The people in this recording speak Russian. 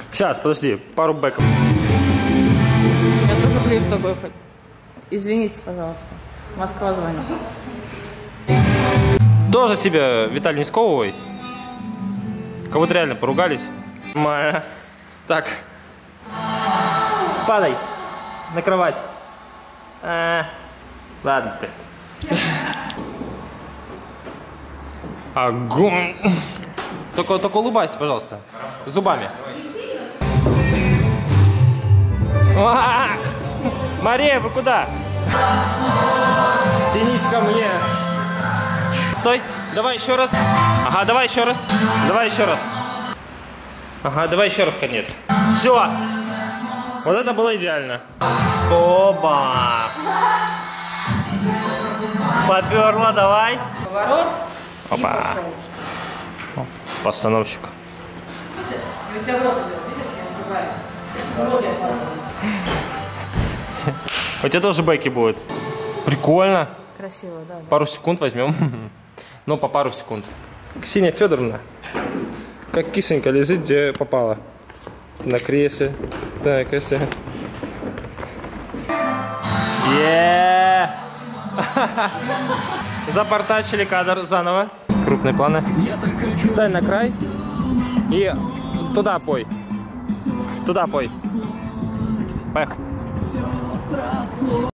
Сейчас, подожди, пару бэков. Я только клип такой хоть. Извините, пожалуйста. Москва звонит. Тоже себе, Виталий, не сковывай. Как будто реально поругались. Так. Падай. На кровать. Ладно ты. Огонь. Только улыбайся, пожалуйста. Зубами. Мария, вы куда? Тянись ко мне. Стой. Давай еще раз. Ага, давай еще раз. Давай еще раз. Ага, давай еще раз, конец. Все. Вот это было идеально. Оба. Поперла, давай. Поворот. Опа. Постановщик. У тебя тоже бэки будут. Прикольно. Красиво, да. Пару секунд возьмем. Ну, по пару секунд. Ксения Федоровна, как кисонька лежит, где попала. На кресле. Так, если... Запортачили кадр заново. Крупные планы. Встань на край. И туда пой. Туда пой. Поехали.